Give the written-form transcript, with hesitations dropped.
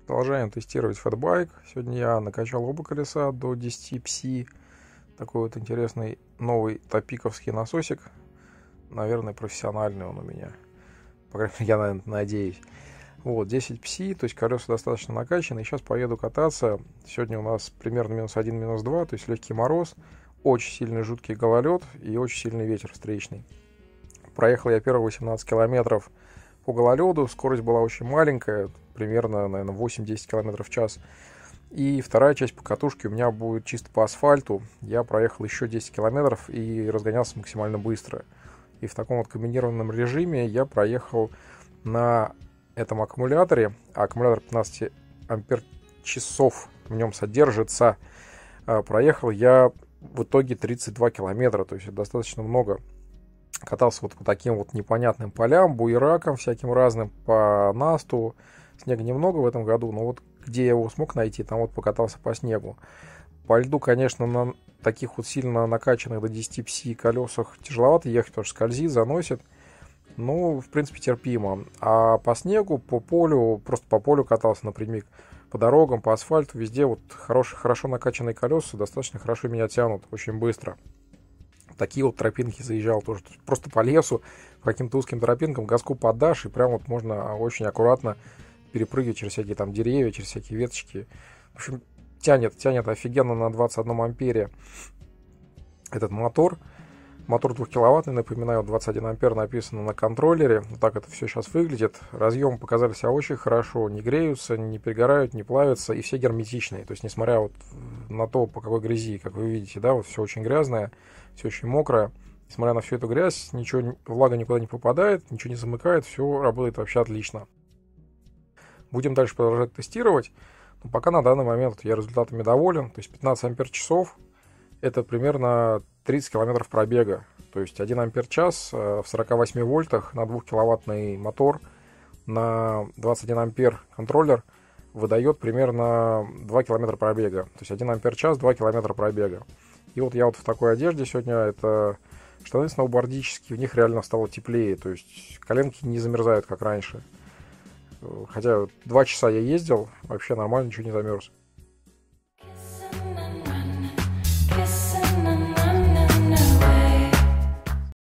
Продолжаем тестировать фэтбайк. Сегодня я накачал оба колеса до 10 пси. Такой вот интересный новый топиковский насосик. Наверное, профессиональный он у меня. По крайней мере, я, наверное, надеюсь. Вот, 10 пси, то есть колеса достаточно накачаны. Сейчас поеду кататься. Сегодня у нас примерно -1, -2, то есть легкий мороз. Очень сильный жуткий гололед и очень сильный ветер встречный. Проехал я первые 18 километров по гололеду. Скорость была очень маленькая, примерно, наверное, 8-10 км в час. И вторая часть покатушки у меня будет чисто по асфальту. Я проехал еще 10 километров и разгонялся максимально быстро. И в таком вот комбинированном режиме я проехал на этом аккумуляторе. Аккумулятор 15 ампер-часов в нем содержится. Проехал я в итоге 32 километра, то есть это достаточно много. Катался вот по таким вот непонятным полям, буеракам всяким разным, по насту. Снега немного в этом году, но вот где я его смог найти, там вот покатался по снегу. По льду, конечно, на таких вот сильно накачанных до 10 пси колесах тяжеловато ехать, потому что скользит, заносит. Ну, в принципе, терпимо. А по снегу, по полю, просто по полю катался напрямик, по дорогам, по асфальту, везде вот хорошо накачанные колеса достаточно хорошо меня тянут, очень быстро. Такие вот тропинки заезжал тоже, просто по лесу, по каким-то узким тропинкам, газку подашь, и прям вот можно очень аккуратно перепрыгивать через всякие там деревья, через всякие веточки. В общем, тянет офигенно на 21 ампере этот мотор. Мотор 2-киловаттный, напоминаю, 21 ампер написано на контроллере. Вот так это все сейчас выглядит. Разъемы показали себя очень хорошо. Не греются, не перегорают, не плавятся. И все герметичные. То есть, несмотря вот на то, по какой грязи, как вы видите, да, вот все очень грязное, все очень мокрое. Несмотря на всю эту грязь, ничего, влага никуда не попадает, ничего не замыкает. Все работает вообще отлично. Будем дальше продолжать тестировать. Но пока на данный момент я результатами доволен. То есть 15 ампер-часов это примерно 30 километров пробега. То есть 1 ампер-час в 48 вольтах на 2-киловаттный мотор на 21 ампер контроллер выдает примерно 2 километра пробега. То есть 1 ампер-час, 2 километра пробега. И вот я вот в такой одежде сегодня. Это штаны сноубордические, в них реально стало теплее. То есть коленки не замерзают, как раньше. Хотя 2 часа я ездил, вообще нормально, ничего не замерз.